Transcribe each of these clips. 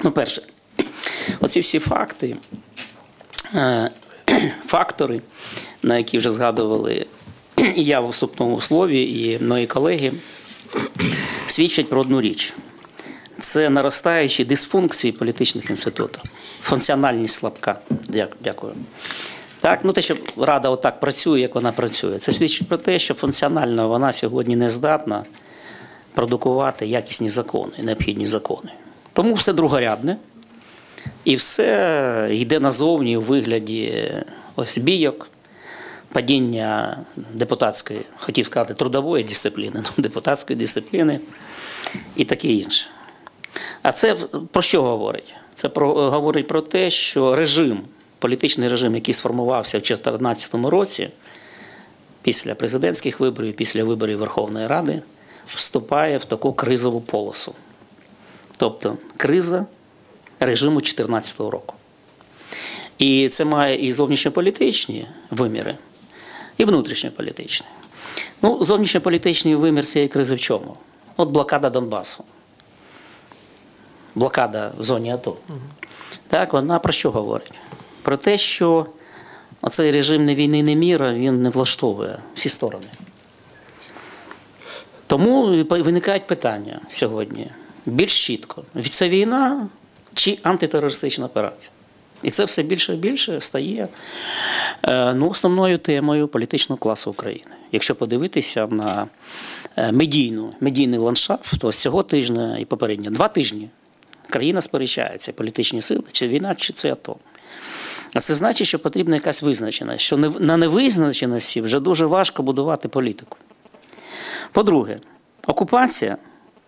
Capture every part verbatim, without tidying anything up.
Ну, перше, оці всі факти, фактори, на які вже згадували і я в вступному слові, і мої колеги, свідчать про одну річ. Це наростаючі дисфункції політичних інститутів. Функціональність слабка. Дякую. Так, ну те, що Рада отак працює, як вона працює, це свідчить про те, що функціонально вона сьогодні не здатна продукувати якісні закони, необхідні закони. Тому все другорядне і все йде назовні у вигляді ось бійок, падіння депутатської, хотів сказати, трудової дисципліни, ну, депутатської дисципліни і таке інше. А це про що говорить? Це про, говорить про те, що режим, політичний режим, який сформувався в дві тисячі чотирнадцятому році, після президентських виборів, після виборів Верховної Ради, вступає в таку кризову полосу. Тобто криза режиму дві тисячі чотирнадцятого року. І це має і зовнішньополітичні виміри, і внутрішньополітичні. Ну, зовнішньополітичний вимір цієї кризи в чому? От блокада Донбасу. Блокада в зоні АТО. Угу. Так, вона про що говорить? Про те, що оцей режим не війни, не міра, він не влаштовує всі сторони. Тому виникають питання сьогодні більш чітко. Це війна чи антитерористична операція? І це все більше і більше стає ну, основною темою політичного класу України. Якщо подивитися на медійну, медійний ландшафт, то з цього тижня і попередньо два тижні країна сперечається, політичні сили, чи війна, чи це АТО. А це значить, що потрібна якась визначеність, що на невизначеності вже дуже важко будувати політику. По-друге, окупація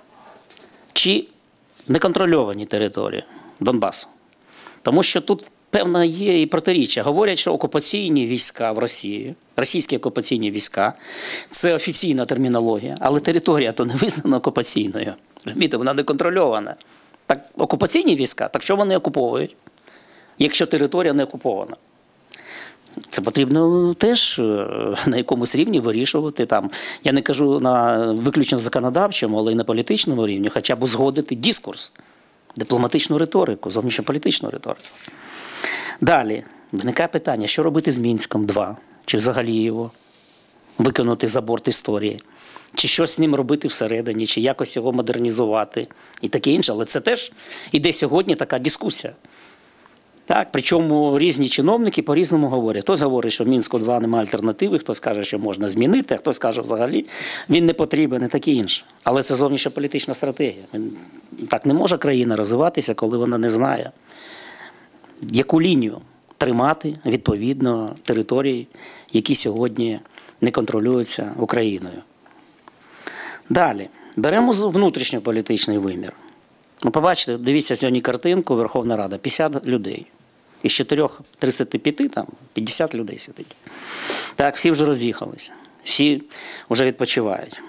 чи неконтрольовані території Донбасу. Тому що тут певна є і протиріччя. Говорять, що окупаційні війська в Росії, російські окупаційні війська, це офіційна термінологія, але територія то не визнана окупаційною. Розумієте, вона не контрольована. Так окупаційні війська, так що вони окуповують, якщо територія не окупована? Це потрібно теж на якомусь рівні вирішувати. Там, я не кажу на виключно законодавчому, але й на політичному рівні, хоча б узгодити дискурс, дипломатичну риторику, зовнішньополітичну риторику. Далі, виникає питання, що робити з Мінськом два? Чи взагалі його викинути за борт історії? Чи щось з ним робити всередині, чи якось його модернізувати і таке інше. Але це теж іде сьогодні така дискусія. Так, причому різні чиновники по-різному говорять. Хтось говорить, що Мінську два немає альтернативи, хтось каже, що можна змінити, а хтось каже, взагалі він не потрібен і таке інше. Але це зовнішньополітична стратегія. Так не може країна розвиватися, коли вона не знає, яку лінію тримати відповідно території, які сьогодні не контролюються Україною. Далі, беремо внутрішньополітичний вимір. Ну, побачите, дивіться сьогодні картинку, Верховна Рада, п'ятдесят людей. Із чотирьох тридцяти п'яти там п'ятдесят людей сидить. Так, всі вже роз'їхалися, всі вже відпочивають.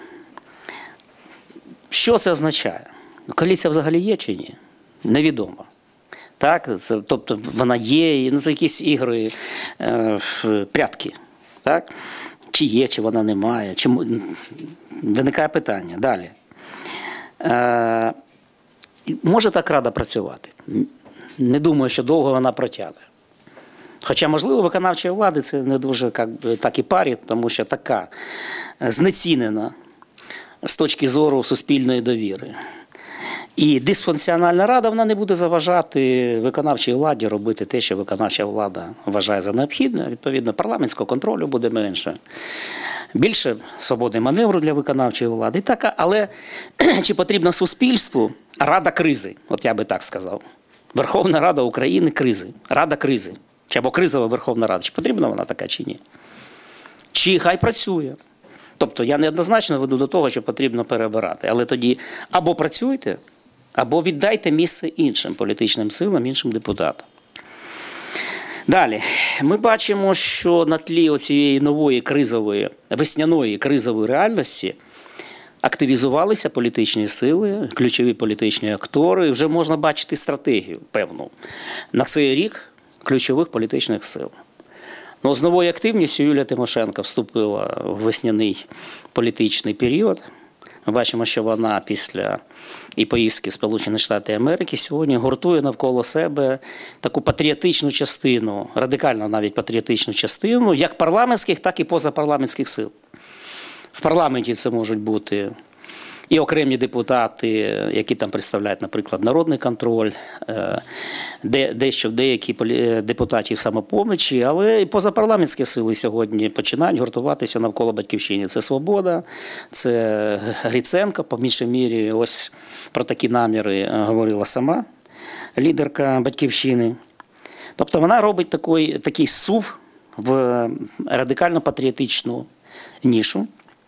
Що це означає? Коаліція взагалі є чи ні? Невідомо. Так, це, тобто вона є, ну, це якісь ігри, е, прятки. Так? Чи є, чи вона немає. Чи... Виникає питання. Далі. Е, може так Рада працювати? Не думаю, що довго вона протягне. Хоча, можливо, виконавчої влади це не дуже як, так і парить, тому що така знецінена з точки зору суспільної довіри. І дисфункціональна рада, вона не буде заважати виконавчій владі робити те, що виконавча влада вважає за необхідне. Відповідно, парламентського контролю буде менше. Більше свободи маневру для виконавчої влади. Так, але чи потрібна суспільству рада кризи? От я би так сказав. Верховна Рада України кризи. Рада кризи. Чи або кризова Верховна Рада. Чи потрібна вона така, чи ні? Чи хай працює? Тобто я неоднозначно веду до того, що потрібно перебирати. Але тоді або працюйте, або віддайте місце іншим політичним силам, іншим депутатам. Далі. Ми бачимо, що на тлі цієї нової кризової, весняної кризової реальності активізувалися політичні сили, ключові політичні актори. Вже можна бачити стратегію певну на цей рік ключових політичних сил. Ну, з новою активністю Юлія Тимошенко вступила в весняний політичний період. Ми бачимо, що вона після і поїздки в Сполучені Штати Америки сьогодні гуртує навколо себе таку патріотичну частину, радикально навіть патріотичну частину, як парламентських, так і позапарламентських сил. В парламенті це можуть бути і окремі депутати, які там представляють, наприклад, народний контроль, де, дещо деякі депутатів самопомочі, але і позапарламентські сили сьогодні починають гуртуватися навколо Батьківщини. Це Свобода, це Гриценко, по меншій мірі, ось про такі наміри говорила сама лідерка Батьківщини. Тобто вона робить такий, такий сув в радикально-патріотичну нішу.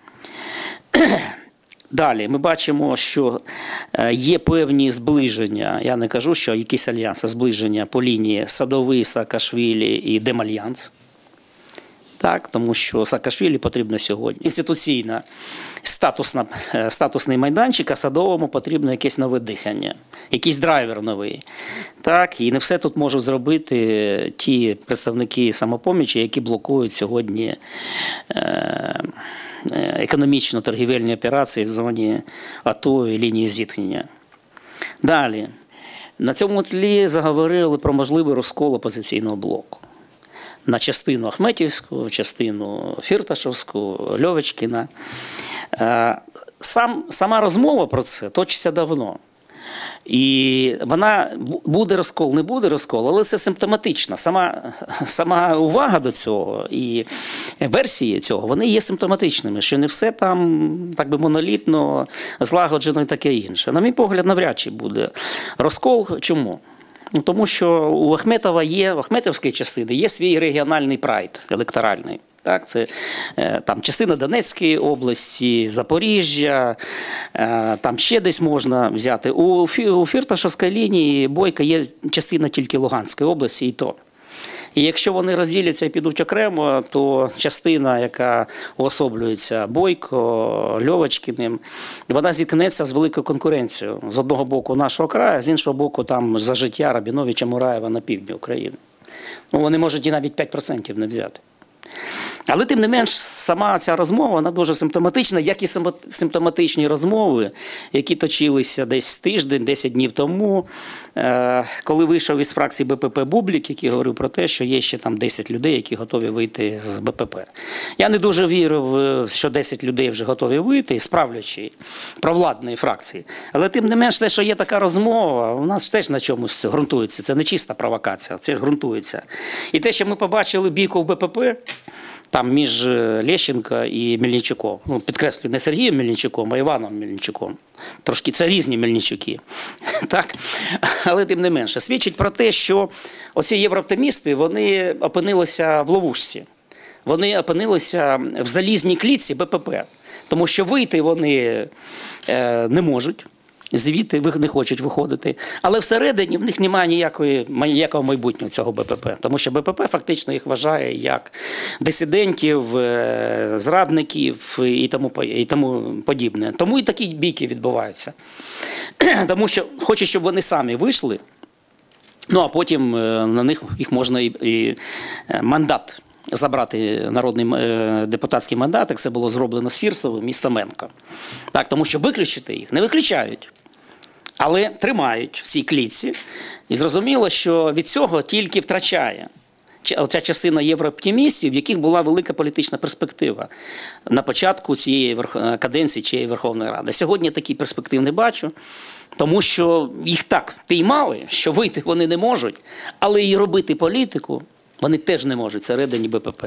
Далі ми бачимо, що є певні зближення, я не кажу, що якісь альянси, зближення по лінії Садовий, Саакашвілі і Демальянс. Так, тому що Саакашвілі потрібно сьогодні інституційна, статусна, статусний майданчик, а Садовому потрібно якесь нове дихання, якийсь драйвер новий. Так, і не все тут можуть зробити ті представники самопомічі, які блокують сьогодні е, економічно-торгівельні операції в зоні АТО і лінії зіткнення. Далі. На цьому тлі заговорили про можливий розкол опозиційного блоку. На частину Ахметівську, частину Фірташевську, Льовочкіна. Сам, сама розмова про це точиться давно. І вона буде розкол, не буде розкол, але це симптоматично. Сама, сама увага до цього і версії цього, вони є симптоматичними, що не все там, так би, монолітно, злагоджено і таке інше. На мій погляд, навряд чи буде розкол. Чому? Ну, тому що у Ахметова є, у Ахметовської частини є свій регіональний прайд електоральний. Так, це е, там частина Донецької області, Запоріжжя, е, там ще десь можна взяти. У, у Фірташевській лінії Бойка є частина тільки Луганської області, і то. І якщо вони розділяться і підуть окремо, то частина, яка уособлюється Бойко, Льовочкіним, вона зіткнеться з великою конкуренцією. З одного боку нашого краю, з іншого боку там за життя Рабіновича Мураєва на півдні України. Ну, вони можуть і навіть п'ять відсотків не взяти. Але, тим не менш, сама ця розмова, вона дуже симптоматична, як і симптоматичні розмови, які точилися десь тиждень, десять днів тому, коли вийшов із фракції БПП Бублік, який говорив про те, що є ще там десять людей, які готові вийти з БПП. Я не дуже вірив, що десять людей вже готові вийти, справлячи провладної фракції. Але, тим не менш, те, що є така розмова, у нас теж на чомусь ґрунтується. Це не чиста провокація, це ж ґрунтується. І те, що ми побачили бійку в БПП, там між Лещенко і Мельничуком. Ну, підкреслюю, не Сергієм Мельничуком, а Іваном Мельничуком. Трошки це різні Мельничуки. Так? Але тим не менше. Свідчить про те, що оці єврооптимісти, вони опинилися в ловушці. Вони опинилися в залізній клітці БПП. Тому що вийти вони е, не можуть. Звідти не хочуть виходити. Але всередині в них немає ніякої, ніякого майбутнього цього БПП. Тому що БПП фактично їх вважає як дисидентів, зрадників і тому, і тому подібне. Тому і такі бійки відбуваються. Тому що хочуть, щоб вони самі вийшли, ну а потім на них їх можна і, і мандат забрати, народний депутатський мандат, як це було зроблено з Фірсовим і Стаменко. Так, тому що виключити їх не виключають, але тримають в цій клітці. І зрозуміло, що від цього тільки втрачає оця частина єврооптимістів, в яких була велика політична перспектива на початку цієї каденції цієї Верховної Ради. Сьогодні такий перспектив не бачу, тому що їх так піймали, що вийти вони не можуть, але і робити політику вони теж не можуть всередині БПП.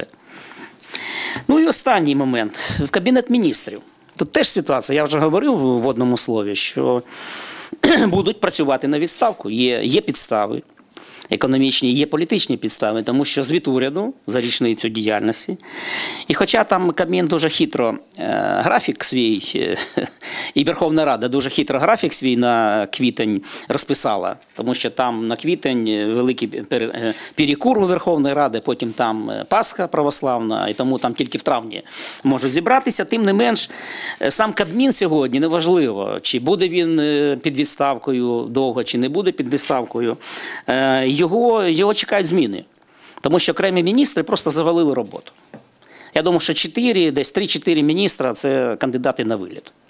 Ну і останній момент. В Кабінет міністрів. Тут теж ситуація, я вже говорив в одному слові, що будуть працювати на відставку. Є, є підстави економічні, є політичні підстави, тому що звіт уряду за річницю діяльності. І хоча там Кабмін дуже хитро е, графік свій, е, і Верховна Рада дуже хитро графік свій на квітень розписала, тому що там на квітень великий перекур у Верховної Ради, потім там Пасха православна, і тому там тільки в травні можуть зібратися. Тим не менш, сам Кабмін сьогодні, неважливо, чи буде він під відставкою довго, чи не буде під відставкою, е, Його, його чекають зміни, тому що окремі міністри просто завалили роботу. Я думаю, що чотири, десь три-чотири міністра – це кандидати на виліт.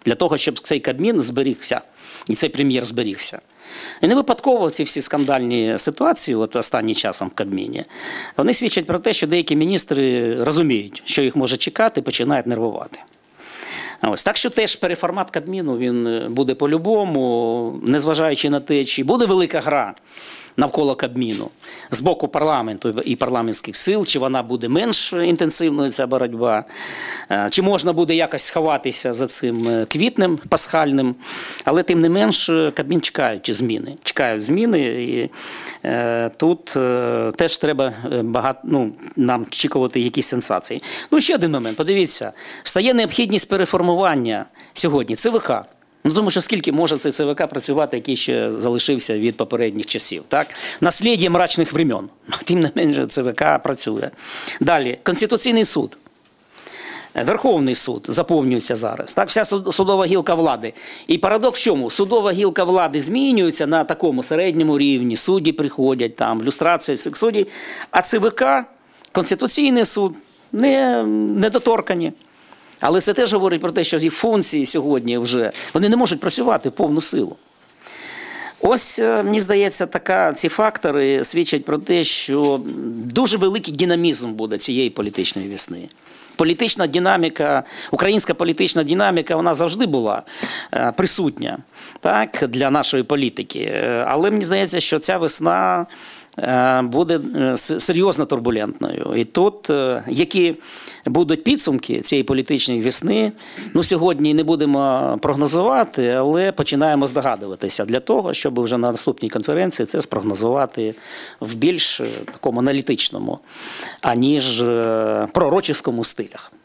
для того, щоб цей Кабмін зберігся, і цей прем'єр зберігся. І не випадково ці всі скандальні ситуації, от останнім часом в Кабміні, вони свідчать про те, що деякі міністри розуміють, що їх може чекати, починають нервувати. Ось. Так що теж переформат Кабміну він буде по-любому, незважаючи на те, чи буде велика гра навколо Кабміну з боку парламенту і парламентських сил, чи вона буде менш інтенсивною, ця боротьба, чи можна буде якось сховатися за цим квітнем пасхальним, але тим не менш Кабмін чекають зміни. Чекають зміни, і е, тут е, теж треба багато, ну, нам очікувати якісь сенсації. Ну, ще один момент, подивіться, стає необхідність переформування сьогодні ЦВК. Ну, тому що скільки може цей ЦВК працювати, який ще залишився від попередніх часів, так? Насліддя мрачних времен. Тим не менше ЦВК працює. Далі, Конституційний суд. Верховний суд заповнюється зараз. Так, вся судова гілка влади. І парадокс в чому? Судова гілка влади змінюється на такому середньому рівні, судді приходять, там, люстрація судді, а ЦВК, Конституційний суд, не, недоторкані. Але це теж говорить про те, що їх функції сьогодні вже, вони не можуть працювати в повну силу. Ось, мені здається, така, ці фактори свідчать про те, що дуже великий динамізм буде цієї політичної весни. Політична динаміка, українська політична динаміка, вона завжди була е, присутня, так, для нашої політики. Але мені здається, що ця весна е, буде серйозно турбулентною. І тут, е, які будуть підсумки цієї політичної весни, ну, сьогодні не будемо прогнозувати, але починаємо здогадуватися для того, щоб вже на наступній конференції це спрогнозувати в більш такому аналітичному, аніж пророческому стилях.